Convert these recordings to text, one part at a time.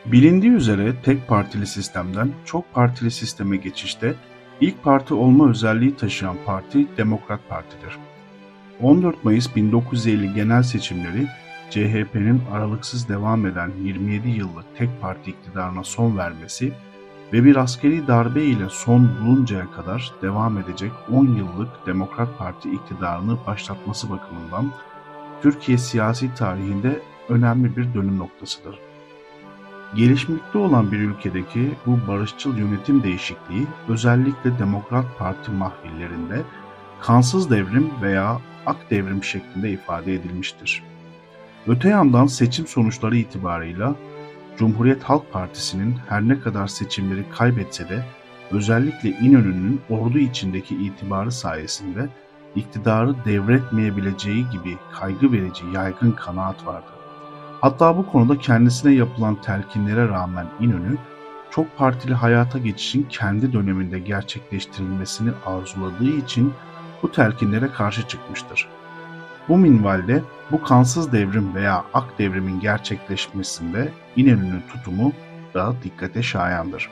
Bilindiği üzere tek partili sistemden çok partili sisteme geçişte ilk parti olma özelliği taşıyan parti Demokrat Parti'dir. 14 Mayıs 1950 genel seçimleri CHP'nin aralıksız devam eden 27 yıllık tek parti iktidarına son vermesi ve bir askeri darbe ile son buluncaya kadar devam edecek 10 yıllık Demokrat Parti iktidarını başlatması bakımından Türkiye siyasi tarihinde önemli bir dönüm noktasıdır. Gelişmekte olan bir ülkedeki bu barışçıl yönetim değişikliği özellikle Demokrat Parti mahfillerinde kansız devrim veya ak devrim şeklinde ifade edilmiştir. Öte yandan seçim sonuçları itibarıyla Cumhuriyet Halk Partisi'nin her ne kadar seçimleri kaybetse de özellikle İnönü'nün ordu içindeki itibarı sayesinde iktidarı devretmeyebileceği gibi kaygı verici yaygın kanaat vardı. Hatta bu konuda kendisine yapılan telkinlere rağmen İnönü, çok partili hayata geçişin kendi döneminde gerçekleştirilmesini arzuladığı için bu telkinlere karşı çıkmıştır. Bu minvalde bu kansız devrim veya ak devrimin gerçekleşmesinde İnönü'nün tutumu da dikkate şayandır.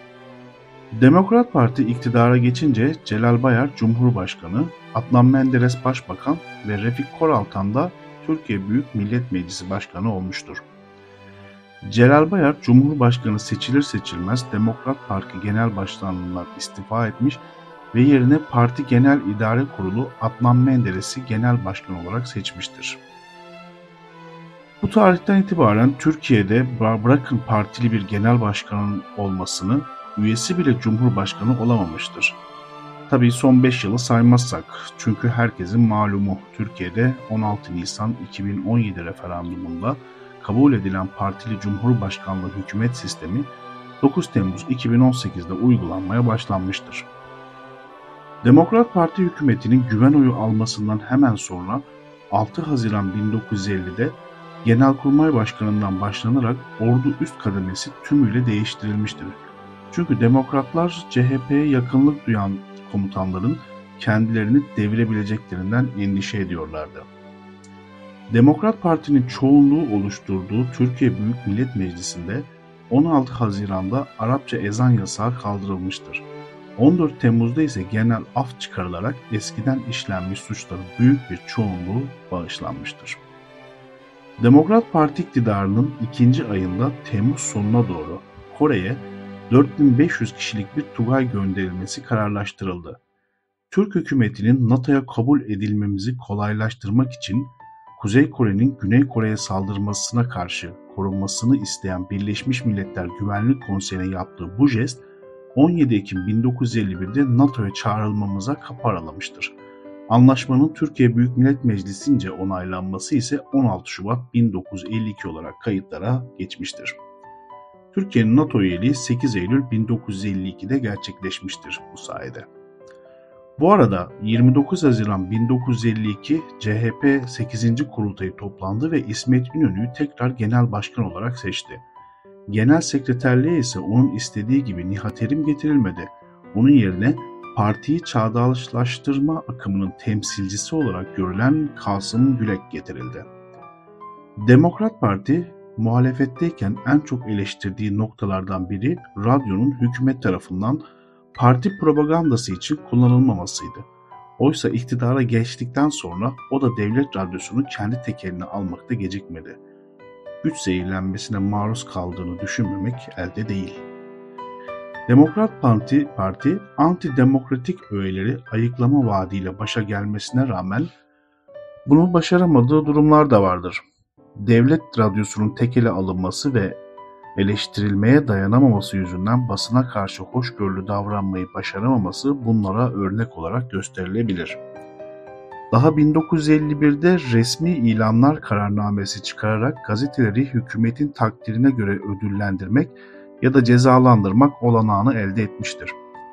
Demokrat Parti iktidara geçince Celal Bayar Cumhurbaşkanı, Adnan Menderes Başbakan ve Refik Koraltan da Türkiye Büyük Millet Meclisi Başkanı olmuştur. Celal Bayar Cumhurbaşkanı seçilir seçilmez Demokrat Parti Genel Başkanlığından istifa etmiş ve yerine Parti Genel İdare Kurulu Adnan Menderes'i Genel Başkan olarak seçmiştir. Bu tarihten itibaren Türkiye'de bırakın partili bir genel başkanın olmasını, üyesi bile Cumhurbaşkanı olamamıştır. Tabii son 5 yılı saymazsak, çünkü herkesin malumu Türkiye'de 16 Nisan 2017 referandumunda kabul edilen partili Cumhurbaşkanlığı hükümet sistemi 9 Temmuz 2018'de uygulanmaya başlanmıştır. Demokrat Parti hükümetinin güven oyu almasından hemen sonra 6 Haziran 1950'de Genelkurmay Başkanı'ndan başlanarak ordu üst kademesi tümüyle değiştirilmiştir. Çünkü demokratlar CHP'ye yakınlık duyan komutanların kendilerini devirebileceklerinden endişe ediyorlardı. Demokrat Parti'nin çoğunluğu oluşturduğu Türkiye Büyük Millet Meclisi'nde 16 Haziran'da Arapça ezan yasağı kaldırılmıştır. 14 Temmuz'da ise genel af çıkarılarak eskiden işlenmiş suçların büyük bir çoğunluğu bağışlanmıştır. Demokrat Parti iktidarının ikinci ayında Temmuz sonuna doğru Kore'ye 4500 kişilik bir Tugay gönderilmesi kararlaştırıldı. Türk hükümetinin NATO'ya kabul edilmemizi kolaylaştırmak için Kuzey Kore'nin Güney Kore'ye saldırmasına karşı korunmasını isteyen Birleşmiş Milletler Güvenlik Konseyi'ne yaptığı bu jest 17 Ekim 1951'de NATO'ya çağrılmamıza kapı aralamıştır. Anlaşmanın Türkiye Büyük Millet Meclisi'nce onaylanması ise 16 Şubat 1952 olarak kayıtlara geçmiştir. Türkiye'nin NATO üyeliği 8 Eylül 1952'de gerçekleşmiştir bu sayede. Bu arada 29 Haziran 1952 CHP 8. Kurultayı toplandı ve İsmet İnönü'yü tekrar genel başkan olarak seçti. Genel sekreterliğe ise onun istediği gibi Nihat Erim getirilmedi. Onun yerine partiyi çağdaşlaştırma akımının temsilcisi olarak görülen Kasım Gülek getirildi. Demokrat Parti muhalefetteyken en çok eleştirdiği noktalardan biri radyonun hükümet tarafından parti propagandası için kullanılmamasıydı. Oysa iktidara geçtikten sonra o da devlet radyosunu kendi tekeline almakta gecikmedi. Güç zehirlenmesine maruz kaldığını düşünmemek elde değil. Demokrat Parti antidemokratik öğeleri ayıklama vaadiyle başa gelmesine rağmen bunu başaramadığı durumlar da vardır. Devlet radyosunun tekele alınması ve eleştirilmeye dayanamaması yüzünden basına karşı hoşgörülü davranmayı başaramaması bunlara örnek olarak gösterilebilir. Daha 1951'de resmi ilanlar kararnamesi çıkararak gazeteleri hükümetin takdirine göre ödüllendirmek ya da cezalandırmak olanağını elde etmiştir.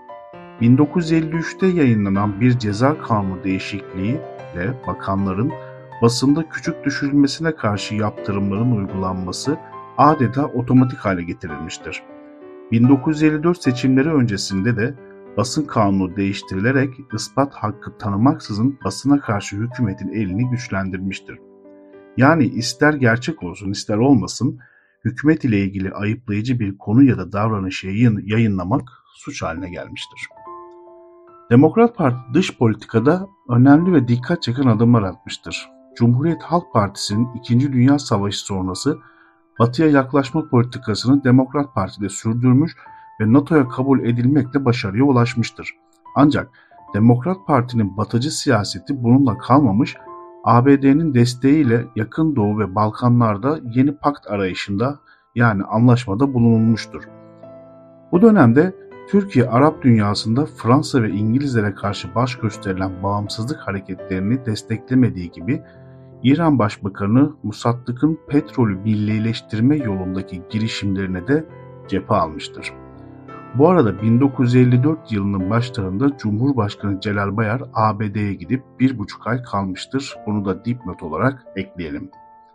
1953'te yayınlanan bir ceza kanunu değişikliğiyle bakanların basında küçük düşürülmesine karşı yaptırımların uygulanması adeta otomatik hale getirilmiştir. 1954 seçimleri öncesinde de basın kanunu değiştirilerek ispat hakkı tanımaksızın basına karşı hükümetin elini güçlendirmiştir. Yani ister gerçek olsun ister olmasın hükümet ile ilgili ayıplayıcı bir konu ya da davranışı yayınlamak suç haline gelmiştir. Demokrat Parti dış politikada önemli ve dikkat çeken adımlar atmıştır. Cumhuriyet Halk Partisi'nin 2. Dünya Savaşı sonrası Batı'ya yaklaşma politikasını Demokrat Parti'de sürdürmüş ve NATO'ya kabul edilmekle başarıya ulaşmıştır. Ancak Demokrat Parti'nin batıcı siyaseti bununla kalmamış, ABD'nin desteğiyle Yakın Doğu ve Balkanlar'da yeni pakt arayışında yani anlaşmada bulunulmuştur. Bu dönemde Türkiye Arap dünyasında Fransa ve İngilizlere karşı baş gösterilen bağımsızlık hareketlerini desteklemediği gibi İran Başbakanı Musaddık'ın petrolü millileştirme yolundaki girişimlerine de cephe almıştır. Bu arada 1954 yılının başlarında Cumhurbaşkanı Celal Bayar ABD'ye gidip 1,5 ay kalmıştır. Bunu da dipnot olarak ekleyelim.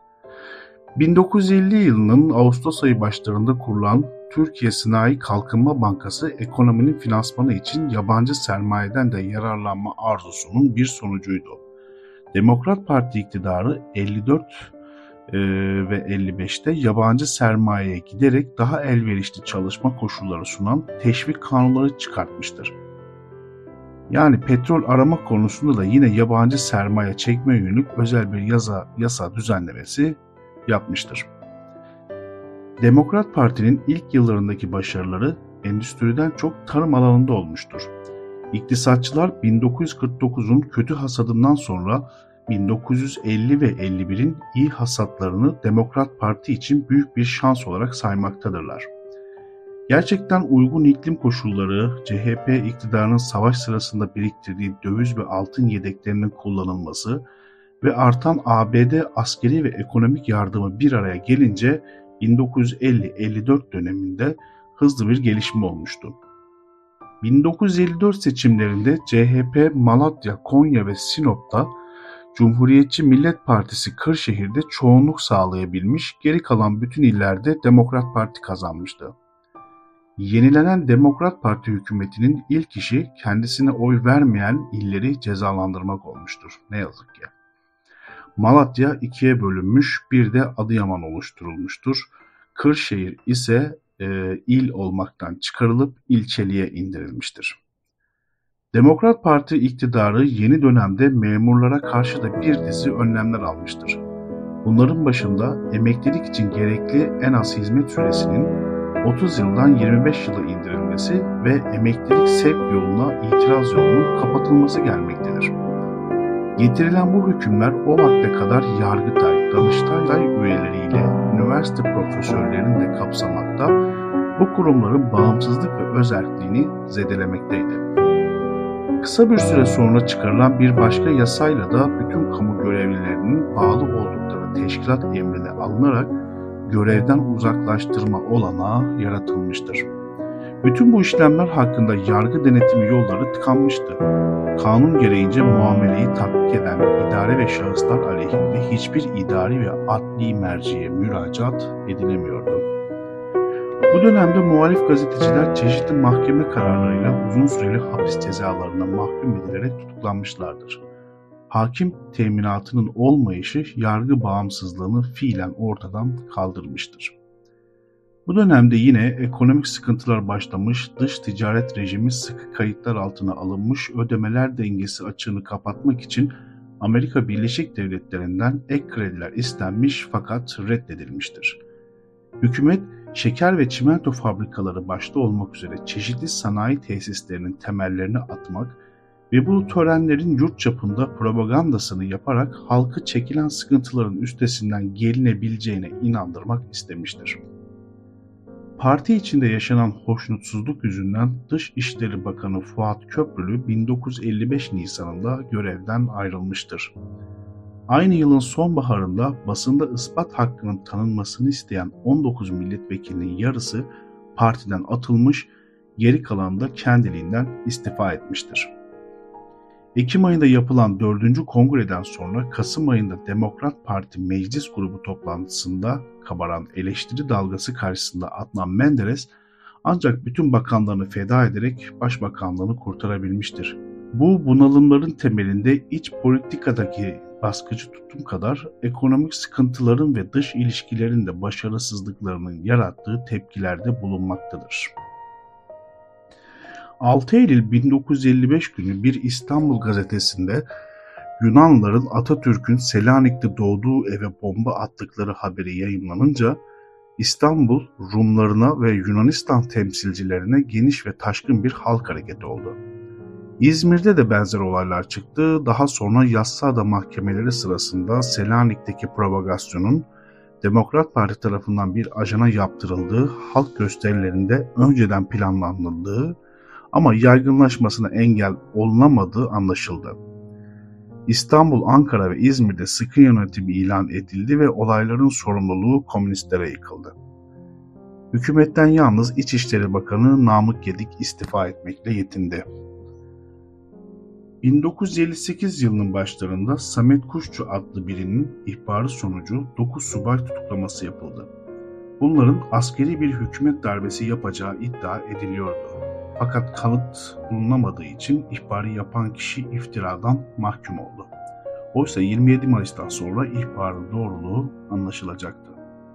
1950 yılının Ağustos ayı başlarında kurulan Türkiye Sanayi Kalkınma Bankası ekonominin finansmanı için yabancı sermayeden de yararlanma arzusunun bir sonucuydu. Demokrat Parti iktidarı 54 ve 55'te yabancı sermayeye giderek daha elverişli çalışma koşulları sunan teşvik kanunları çıkartmıştır. Yani petrol arama konusunda da yine yabancı sermaye çekmeye yönelik özel bir yasa düzenlemesi yapmıştır. Demokrat Parti'nin ilk yıllarındaki başarıları endüstriden çok tarım alanında olmuştur. İktisatçılar 1949'un kötü hasadından sonra 1950 ve 51'in iyi hasatlarını Demokrat Parti için büyük bir şans olarak saymaktadırlar. Gerçekten uygun iklim koşulları, CHP iktidarının savaş sırasında biriktirdiği döviz ve altın yedeklerinin kullanılması ve artan ABD askeri ve ekonomik yardımı bir araya gelince 1950-54 döneminde hızlı bir gelişme olmuştu. 1954 seçimlerinde CHP Malatya, Konya ve Sinop'ta, Cumhuriyetçi Millet Partisi Kırşehir'de çoğunluk sağlayabilmiş, geri kalan bütün illerde Demokrat Parti kazanmıştı. Yenilenen Demokrat Parti hükümetinin ilk işi kendisine oy vermeyen illeri cezalandırmak olmuştur. Ne yazık ki. Malatya ikiye bölünmüş, bir de Adıyaman oluşturulmuştur. Kırşehir ise il olmaktan çıkarılıp ilçeliğe indirilmiştir. Demokrat Parti iktidarı yeni dönemde memurlara karşı da bir dizi önlemler almıştır. Bunların başında emeklilik için gerekli en az hizmet süresinin 30 yıldan 25 yıla indirilmesi ve emeklilik sevk yoluna itiraz yolunun kapatılması gelmektedir. Getirilen bu hükümler o vakte kadar Yargıtay, Danıştay üyeleriyle üniversite profesörlerini de kapsamakta, bu kurumların bağımsızlık ve özerkliğini zedelemekteydi. Kısa bir süre sonra çıkarılan bir başka yasayla da bütün kamu görevlilerinin bağlı oldukları teşkilat emrine alınarak görevden uzaklaştırma olanağı yaratılmıştır. Bütün bu işlemler hakkında yargı denetimi yolları tıkanmıştı. Kanun gereğince muameleyi tatbik eden idare ve şahıslar aleyhinde hiçbir idari ve adli merciye müracaat edilemiyordu. Bu dönemde muhalif gazeteciler çeşitli mahkeme kararlarıyla uzun süreli hapis cezalarına mahkum edilerek tutuklanmışlardır. Hakim teminatının olmayışı yargı bağımsızlığını fiilen ortadan kaldırmıştır. Bu dönemde yine ekonomik sıkıntılar başlamış, dış ticaret rejimi sıkı kayıtlar altına alınmış, ödemeler dengesi açığını kapatmak için Amerika Birleşik Devletleri'nden ek krediler istenmiş fakat reddedilmiştir. Hükümet, şeker ve çimento fabrikaları başta olmak üzere çeşitli sanayi tesislerinin temellerini atmak ve bu törenlerin yurt çapında propagandasını yaparak halkı çekilen sıkıntıların üstesinden gelinebileceğine inandırmak istemiştir. Parti içinde yaşanan hoşnutsuzluk yüzünden Dışişleri Bakanı Fuat Köprülü 1955 Nisan'ında görevden ayrılmıştır. Aynı yılın sonbaharında basında ispat hakkının tanınmasını isteyen 19 milletvekilinin yarısı partiden atılmış, geri kalanı da kendiliğinden istifa etmiştir. Ekim ayında yapılan 4. Kongreden sonra Kasım ayında Demokrat Parti Meclis Grubu toplantısında kabaran eleştiri dalgası karşısında Adnan Menderes ancak bütün bakanlarını feda ederek başbakanlığını kurtarabilmiştir. Bu bunalımların temelinde iç politikadaki baskıcı tutum kadar ekonomik sıkıntıların ve dış ilişkilerin de başarısızlıklarının yarattığı tepkilerde bulunmaktadır. 6 Eylül 1955 günü bir İstanbul gazetesinde Yunanlıların Atatürk'ün Selanik'te doğduğu eve bomba attıkları haberi yayımlanınca İstanbul, Rumlarına ve Yunanistan temsilcilerine geniş ve taşkın bir halk hareketi oldu. İzmir'de de benzer olaylar çıktı. Daha sonra Yassıada mahkemeleri sırasında Selanik'teki provokasyonun Demokrat Parti tarafından bir ajana yaptırıldığı, halk gösterilerinde önceden planlanıldığı ama yaygınlaşmasına engel olunamadığı anlaşıldı. İstanbul, Ankara ve İzmir'de sıkı yönetim ilan edildi ve olayların sorumluluğu komünistlere yıkıldı. Hükümetten yalnız İçişleri Bakanı Namık Gedik istifa etmekle yetindi. 1958 yılının başlarında Samet Kuşçu adlı birinin ihbarı sonucu 9 subay tutuklaması yapıldı. Bunların askeri bir hükümet darbesi yapacağı iddia ediliyordu. Fakat kanıt bulunamadığı için ihbarı yapan kişi iftiradan mahkum oldu. Oysa 27 Mayıs'tan sonra ihbarın doğruluğu anlaşılacaktı.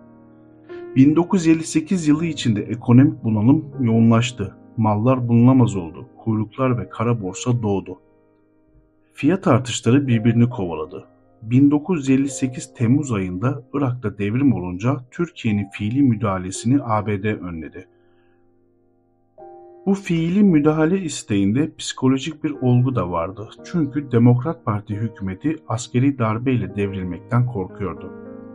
1958 yılı içinde ekonomik bunalım yoğunlaştı. Mallar bulunamaz oldu. Kuyruklar ve kara borsa doğdu. Fiyat artışları birbirini kovaladı. 1958 Temmuz ayında Irak'ta devrim olunca Türkiye'nin fiili müdahalesini ABD önledi. Bu fiili müdahale isteğinde psikolojik bir olgu da vardı. Çünkü Demokrat Parti hükümeti askeri darbeyle devrilmekten korkuyordu.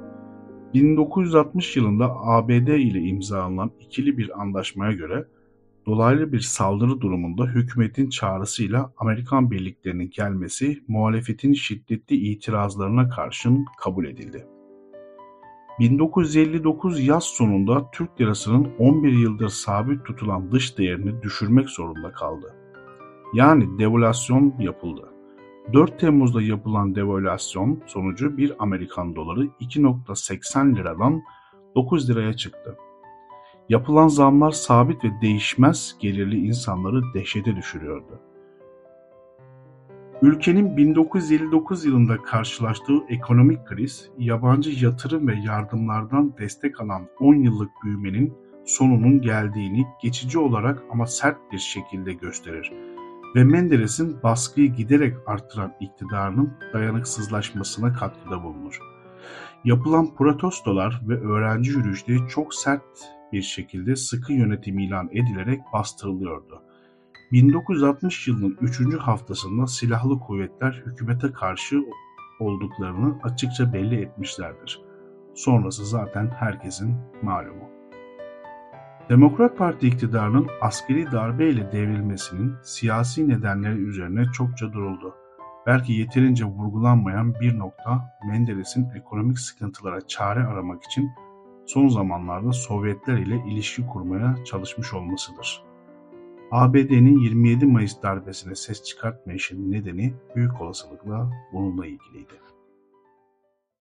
1960 yılında ABD ile imzalanan ikili bir anlaşmaya göre dolaylı bir saldırı durumunda hükümetin çağrısıyla Amerikan birliklerinin gelmesi muhalefetin şiddetli itirazlarına karşın kabul edildi. 1959 yaz sonunda Türk lirasının 11 yıldır sabit tutulan dış değerini düşürmek zorunda kaldı. Yani devalüasyon yapıldı. 4 Temmuz'da yapılan devalüasyon sonucu bir Amerikan doları 2.80 liradan 9 liraya çıktı. Yapılan zamlar sabit ve değişmez gelirli insanları dehşete düşürüyordu. Ülkenin 1959 yılında karşılaştığı ekonomik kriz, yabancı yatırım ve yardımlardan destek alan 10 yıllık büyümenin sonunun geldiğini geçici olarak ama sert bir şekilde gösterir ve Menderes'in baskıyı giderek artıran iktidarının dayanıksızlaşmasına katkıda bulunur. Yapılan protestolar ve öğrenci yürüyüşleri çok sert bir şekilde sıkı yönetim ilan edilerek bastırılıyordu. 1960 yılının 3. haftasında silahlı kuvvetler hükümete karşı olduklarını açıkça belli etmişlerdir. Sonrası zaten herkesin malumu. Demokrat Parti iktidarının askeri darbeyle devrilmesinin siyasi nedenleri üzerine çokça duruldu. Belki yeterince vurgulanmayan bir nokta Menderes'in ekonomik sıkıntılara çare aramak için son zamanlarda Sovyetler ile ilişki kurmaya çalışmış olmasıdır. ABD'nin 27 Mayıs darbesine ses çıkartmayışının nedeni büyük olasılıkla bununla ilgiliydi.